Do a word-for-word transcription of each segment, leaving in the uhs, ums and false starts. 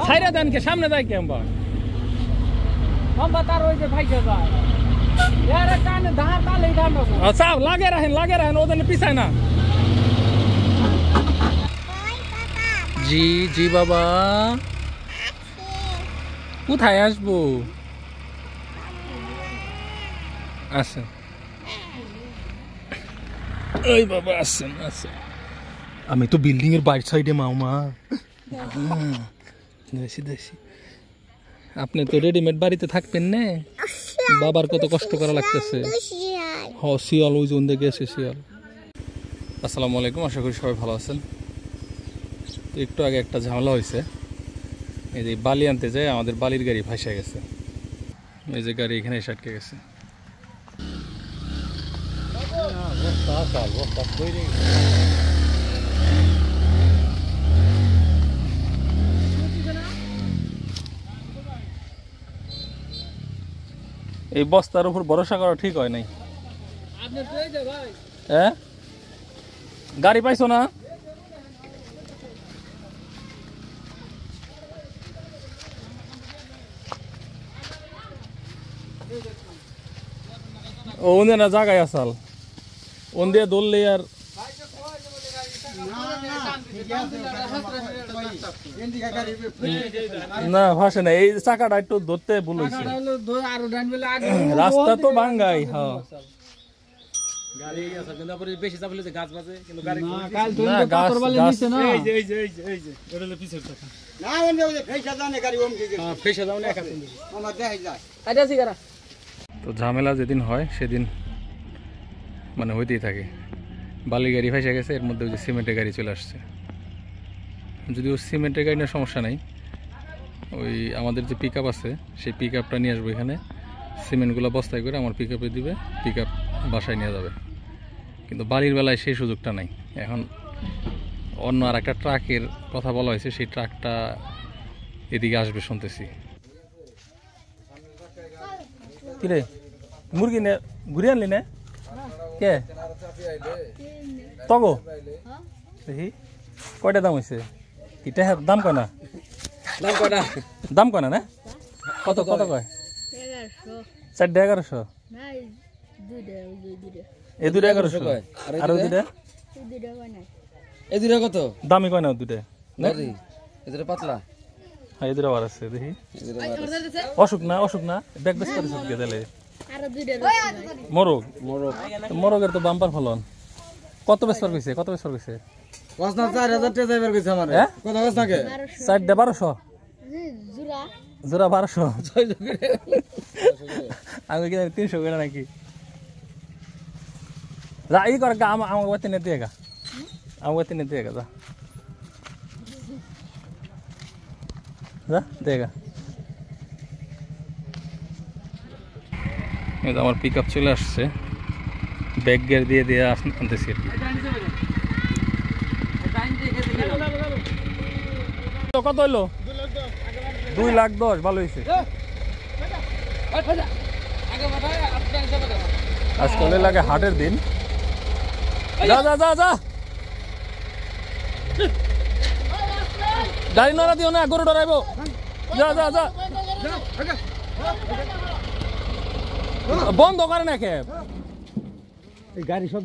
ছাইরা দেন কে সামনে যায় কেমবা তার ওই যে ভাইকে যায় আচ্ছা লাগে রাখেন লাগে রাখেন ওদের পিছায় না জি জি বাবা কোথায় আসবো আসেন ওই বাবা আসেন আসেন আমি তো বিল্ডিং এর বাইর সাইডে মামা দেখি দেখি আপনি তো রেডিমেড বাড়িতে থাকবেন না বাবার কত কষ্ট করা লাগতেছে হ শিয়াল ওই জন দেখে এসে শিয়াল আসসালামু আলাইকুম আশা করি সবাই ভালো আছেন তো একটু আগে একটা ঝামেলা হয়েছে এই যে বালি আনতে যায় আমাদের বালির গাড়ি ভাসে গেছে এই যে গাড়ি এখানে এসে আটকে গেছে এই বস্তার উপর ভরসা করা ঠিক হয় নাই হ্যাঁ গাড়ি পাইছো না ও ওনে না জায়গায় আসাল ওন দিয়ে দৌড়লে আর না ভাসে না এই চাকাটা একটু ধরতে ভুল হয়েছে রাস্তা তো ভাঙ্গাই হ্যাঁ তো ঝামেলা যেদিন হয় সেদিন মানে হইতেই থাকে বালি গাড়ি ফেসে গেছে এর মধ্যে ওই যে সিমেন্টের গাড়ি চলে আসছে যদিও সিমেন্টের গাড়ি নিয়ে সমস্যা নাই ওই আমাদের যে পিক আপ আছে সেই পিক আপটা নিয়ে আসবো এখানে সিমেন্টগুলো বস্তায় করে আমার পিক আপে দিবে পিক আপ বাসায় নিয়ে যাবে কিন্তু বালির বেলায় সেই সুযোগটা নাই এখন অন্য আর একটা ট্রাকের কথা বলা হয়েছে সেই ট্রাকটা এদিকে আসবে শুনতেছি কিরে মুরগি নে ঘুরে আনলি না কে তগো দেখি কয়টা দাম হয়েছে এটা দাম কয় না দাম কয় না দাম কয় না না কত কত কয় চারটে এগারোশো এই দুটো এগারোশো আর ওই দুটা এই দুটা কত দামি কয় না দুটা পাতলা হ্যাঁ এই দুটা বার আছে দেখি অসুখ না অসুখ না ব্যাগ বেশ করে সবকে দিলে মোরগ মোরগ মোরগের তো বাম্পার ফলন কত বেসর কইছে কত বেসর কইছে চার হাজার টাকা যাইবার কইছে আমারে কত বেস থাকে চারটা বারোশো জোড়া জোড়া বারোশো আমি কি তিনশো করে নাকি যা ই কর আমার বাতি নে দিয়ে গা আমার বাতি নে দিয়ে গা যা যা দিয়ে গা আমার পিক আপ চলে আসছে ব্যাগ গিয়ার দিয়ে দিয়ে আনতেছি কত হইলো দুই লাখ দশ ভালো হয়েছে আজকাল লাগে হাটের দিন যা যা যা যা গাড়ি নড়া দিও না গরু ডরাইব যা যা যা বন্ধ করে না খেপ গাড়ি শব্দ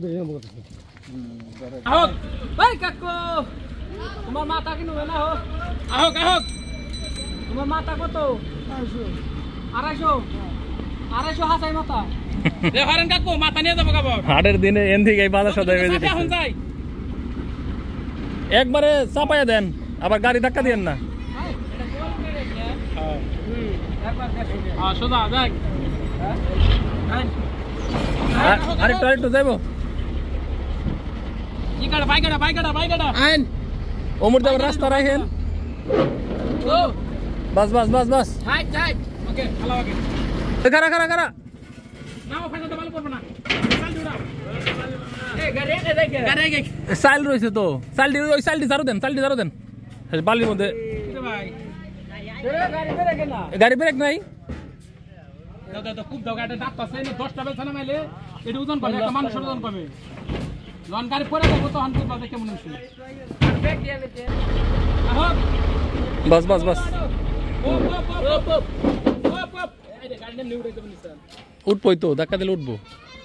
তোমার মাথা কিনবে না হোক আহক আহক তোমার মাথা কত আড়াইশো আড়াইশো হাসাই মাথা কাকু মাথা নিয়ে যাবো হাটের দিনে এন থেকে বাজার সদাই একবারে চাপাইয়া দেন আবার গাড়ি ধাক্কা দিয়েন না সোজা দেখ আরেকটু আরেকটু যাইবো ওমর দেব রাস্তা রাখেন বাস বাস বাস বাস খারা খারা খারা চাইল রয়েছে তো চালটি ওই চালটি ঝাড়ু দেন চালটি ঝাড়ু দেন বালির মধ্যে গাড়ি ব্রেক নাই খুব দশটা বেল ছানা মাইলে এটা ওজন পাবে একটা মানুষের ওজন পাবে যখন গাড়ি পরে যাবো তখন কেমন বাস বাস বাস উঠবই তো, ধাক্কা দিলে উঠবো,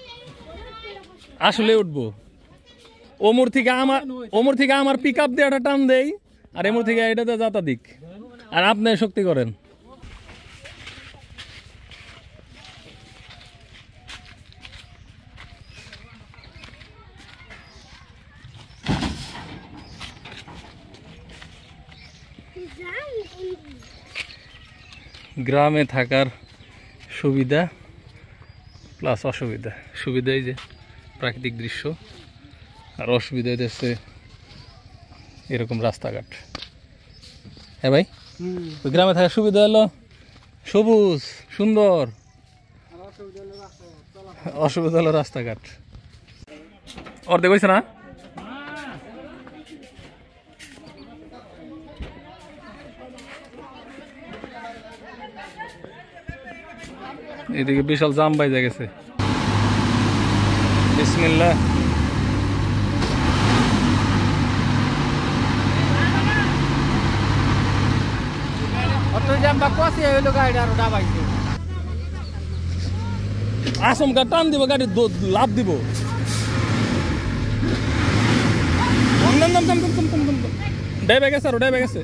আসলে উঠবো। ওমর থেকে আমার ওমর থেকে আমার পিক আপ দিয়ে একটা টান দেই, আর এমর থেকে এটাতে যাতা দিক, আর আপনি শক্তি করেন। গ্রামে থাকার সুবিধা প্লাস অসুবিধা। সুবিধা এই যে প্রাকৃতিক দৃশ্য, আর অসুবিধা হচ্ছে এরকম রাস্তাঘাট। হ্যাঁ ভাই, গ্রামে থাকার সুবিধা হলো সবুজ সুন্দর, অসুবিধা হলো রাস্তাঘাট। অর্ধেক হয়েছে না? এদিকে বিশাল জাম বাইজা গেছে। বিসমিল্লাহ। আসমকা টান দিব, গাড়ি লাভ দিব। ডাইবে গেছে, আরো ডাইবে গেছে।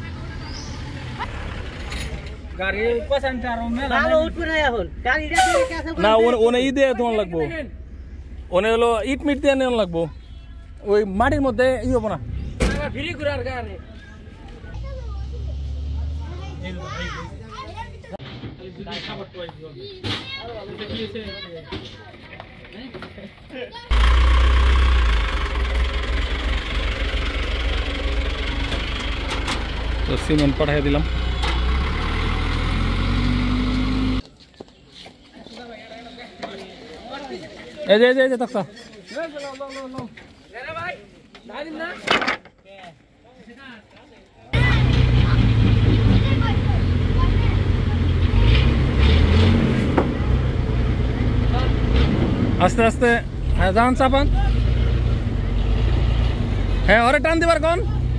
না ওনে ই দিয়ে তোমার লাগবো, ওনে হলো ইট মিট দিয়ে নেওয়া লাগবো, ওই মাটির মধ্যে ই হবো না। তো সিমেন্ট পাঠিয়ে দিলাম। এই যে এই যে তাকসা আস্তে আস্তে। হ্যাঁ যান চাপান। হ্যাঁ ওরে টান দিবার কোন।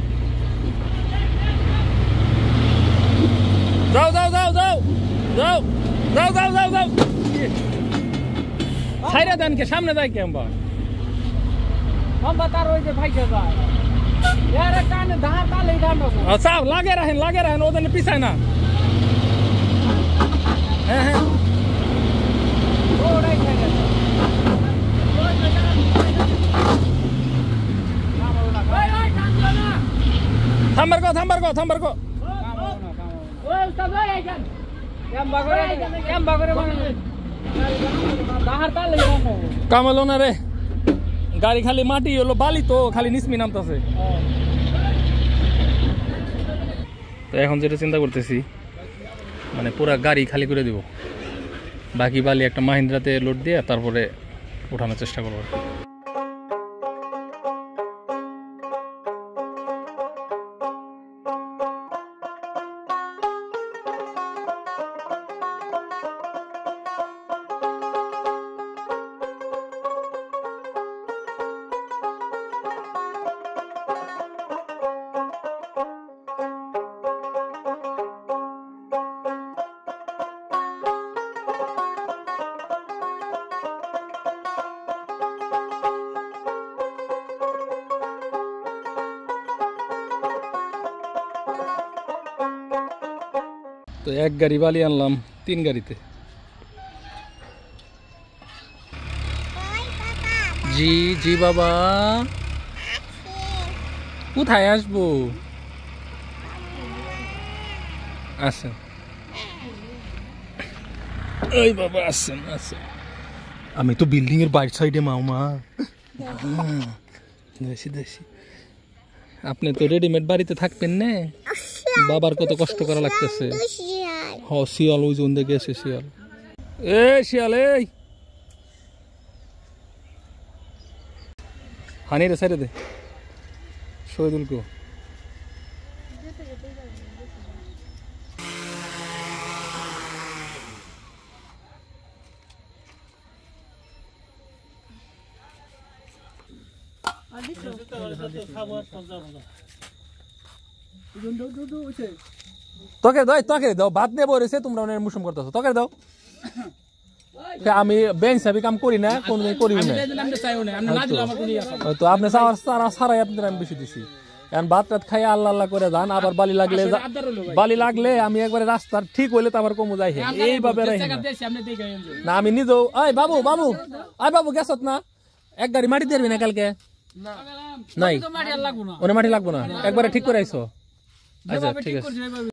যাও যাও যাও যাও যাও যাও যাও যাও যাও ছাইরা দেন কে, সামনে যাই কে আমরা তার ওই যে ভাইকে যায় এর কানে ধার তালে ধার দেবো। আচ্ছা লাগে রাখেন লাগে রাখেন, ওদের পিছায় না। হ্যাঁ হ্যাঁ ওরাই খাইছে। থাম্বার কো থাম্বার কো থাম্বার কো ওই উস্তাদ ভাই আইছেন কেম বাগরে কেম বাগরে মানে বাহার তালে রাখো কামালো না রে। গাড়ি খালি মাটি হলো, বালি তো খালি নিসমি নামতাছে। তো এখন যেটা চিন্তা করতেছি, মানে পুরা গাড়ি খালি করে দিব, বাকি বালি একটা মাহিন্দ্রাতে লোড দিয়ে তারপরে ওঠানোর চেষ্টা করবো। তো এক গাড়ি বালি আনলাম তিন গাড়িতে। জি জি বাবা, কোথায় আসবো? আসেন ওই বাবা, আসেন আসেন। আমি তো বিল্ডিং এর বাইর সাইডে মামা। দেশি দেশি। আপনি তো রেডিমেড বাড়িতে থাকবেন না, বাবার কত কষ্ট করা লাগতেছে। হ শিয়াল ওই জন দেখে গেছে শিয়াল। এই শিয়াল এই হানি রে সাইডে দে শহীদুল কো। তোকে দাও তোকে দাও ভাত নিয়ে বলেছে তোমরা অনেক মুসুম করতেছো তোকে দাও আমি বেঞ্চ হিসাবে কাম করি না কোনদিন করি না তো আপনি সারাই আপনাদের আমি বেশি দিছি এখন ভাত টাত খাই আল্লাহ আল্লাহ করে যান আবার বালি লাগলে বালি লাগলে আমি একবারে রাস্তার ঠিক হইলে তো আমার কমু যাই এইভাবে না আমি নিজেও আই বাবু বাবু আই বাবু গেছত না এক গাড়ি মাটি দেবি না কালকে নাই ওনে মাটি লাগবো না একবারে ঠিক করে আইসো আচ্ছা ঠিক আছে